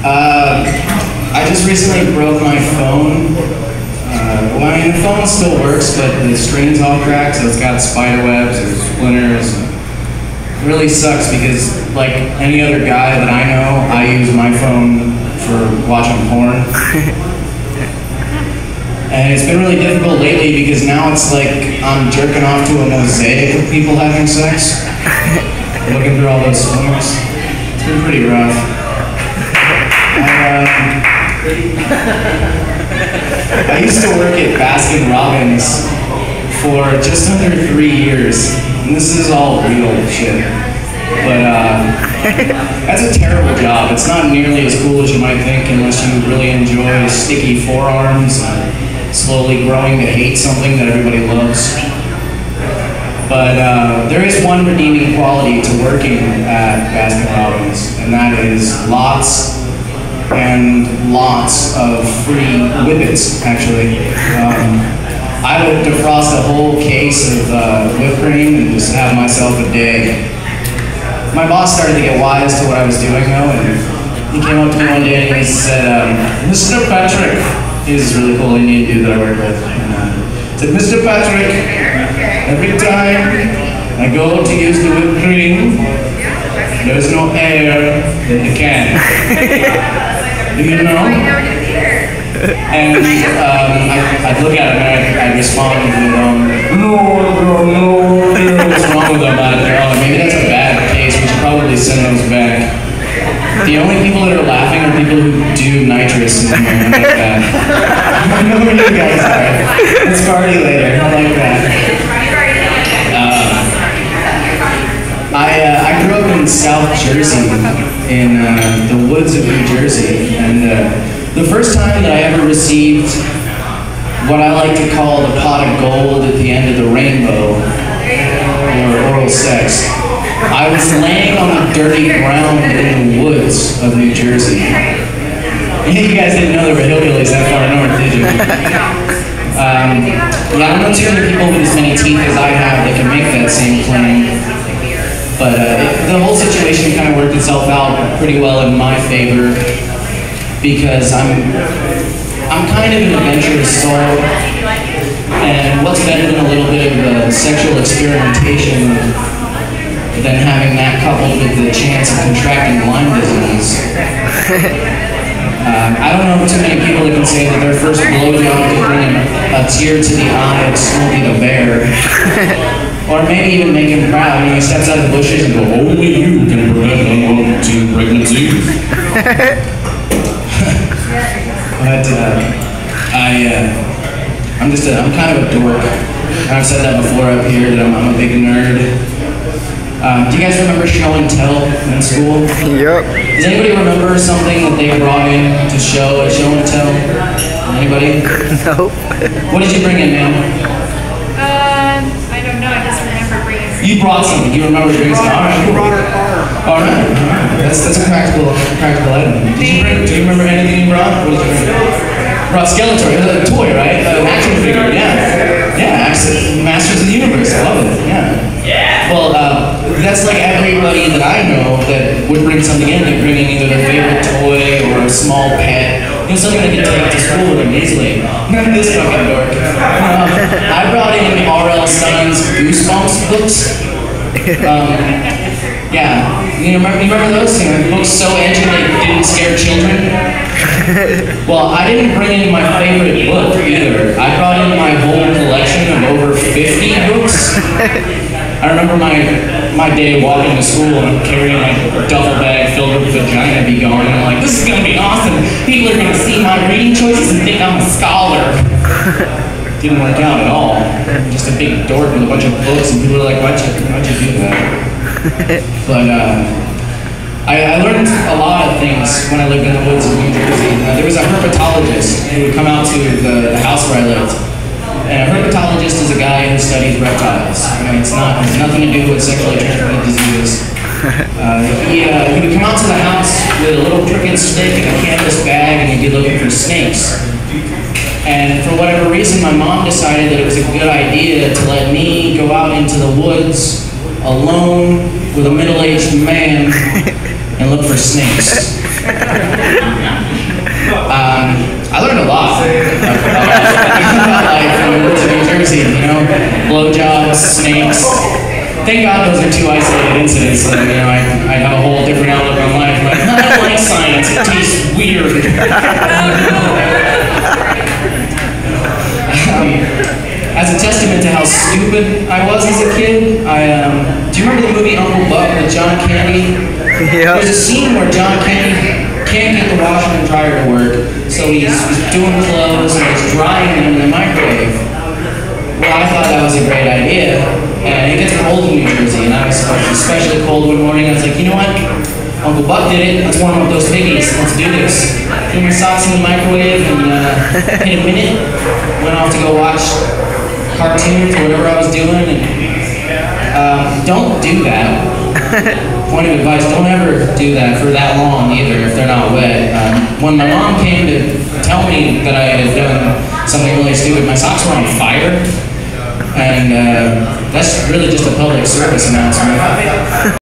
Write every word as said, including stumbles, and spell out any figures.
Uh, I just recently broke my phone. Uh, well, I mean, the phone still works, but the screen's all cracked, so it's got spider webs or splinters. It really sucks because, like any other guy that I know, I use my phone for watching porn. And it's been really difficult lately because now it's like I'm jerking off to a mosaic of people having sex. Looking through all those swimmers. It's been pretty rough. I, um, I used to work at Baskin Robbins for just under three years. And this is all real shit. But uh, that's a terrible job. It's not nearly as cool as you might think unless you really enjoy sticky forearms and slowly growing to hate something that everybody loves. But uh, there is one redeeming quality to working at Baskin Robbins, and that is lots and lots of free whippets, actually. Um, I would defrost a whole case of uh, whipped cream and just have myself a day. My boss started to get wise to what I was doing, though, and he came up to me one day and he said, um, Mister Patrick, he's this really cool Indian dude that I work with. And, uh, said, Mister Patrick, every time I go to use the whipped cream, there's no air in the can. Do you know? And um, I, I'd look at him and I'd, I'd respond with, um, no, no, no, what's wrong with them? Oh, maybe that's a bad case. We should probably send those back. The only people that are laughing are people who do nitrous and something like that. I know where you guys are. Let's party later. I like that. Uh, I, uh, I grew up in South Jersey, in uh, the woods of New Jersey, and uh, the first time that I ever received what I like to call the pot of gold at the end of the rainbow, or oral sex, I was laying on the dirty ground in the woods of New Jersey. You guys didn't know there were hillbillies that far north, did you? Um, yeah, I don't know too many people with as many teeth as I have that can make that same claim. But uh, it, the whole situation kind of worked itself out pretty well in my favor because I'm I'm kind of an adventurous soul, and what's better than a little bit of uh, sexual experimentation than having that coupled with the chance of contracting Lyme disease? Uh, I don't know too many people that can say that their first blowjob could bring a tear to the eye of Smokey the Bear. Or maybe even make him proud when he steps out of the bushes and go, only you can prevent unwanted pregnancy. But uh, I, uh, I'm just a, I'm kind of a dork. And I've said that before up here, that I'm, I'm a big nerd. Um, do you guys remember show and tell in school? Yep. Does anybody remember something that they brought in to show at show and tell? Anybody? Nope. What did you bring in, man? Um, I don't know. I just remember bringing something. You brought something. You remember bringing something. All right. We brought our car. All right. All right. That's that's a practical practical item. Did you bring? Do you remember anything you brought? What did you bring? Brought Skeletor, a toy, right? An action figure. Yeah. Yeah. Actually, Masters of the Universe. I love it. Yeah. Yeah. Well, uh, that's like everybody that I know that would bring something in. They're bringing either their favorite toy or a small pet. You know, something that can take to school with them easily. None of this fucking dork. Um, I brought in R L Stein's Goosebumps books. Um, yeah, you remember, you remember those? You know, books so edgy they didn't scare children? Well, I didn't bring in my favorite book either. I brought in my whole collection of over fifty books. I remember my my day walking to school and I'm carrying my duffel bag filled with vagina be going, and I'm like, this is gonna be awesome. People are gonna see my reading choices and think I'm a scholar. Didn't work out at all. Just a big dork with a bunch of books, and people are like, why'd you, why'd you do that? But uh, I, I learned a lot of things when I lived in the woods of New Jersey. Uh, there was a herpetologist who would come out to the, the house where I lived. And a herpetologist is a guy who studies reptiles. I mean, it's not, it's nothing to do with sexually transmitted diseases. Uh, he, uh, he would come out to the house with a little cricket stick and a canvas bag, and he'd be looking for snakes. And for whatever reason, my mom decided that it was a good idea to let me go out into the woods alone with a middle-aged man and look for snakes. um, I learned a lot about life when we moved to New Jersey, you know, blowjobs, snakes. Thank God those are two isolated incidents, so, you know, I, I have a whole different outlook on life. I'm like, I don't like science, it tastes weird. um, as a testament to how stupid I was as a kid, I, um, do you remember the movie Uncle Buck with John Candy? Yeah. There's a scene where John Candy can't get the washer and dryer to work, so he's, he's doing clothes and he's drying them in the microwave. Well, I thought that was a great idea, and it gets cold in New Jersey, and I was especially cold one morning. I was like, you know what? Uncle Buck did it. Let's warm up those piggies. Let's do this. Threw my socks in the microwave and uh, in a minute went off to go watch cartoons or whatever I was doing. And um, don't do that. Point of advice: don't ever do that for that long either if they're not wet. Um, when my mom came to tell me that I had done something really stupid, my socks were on fire. And uh, that's really just a public service announcement.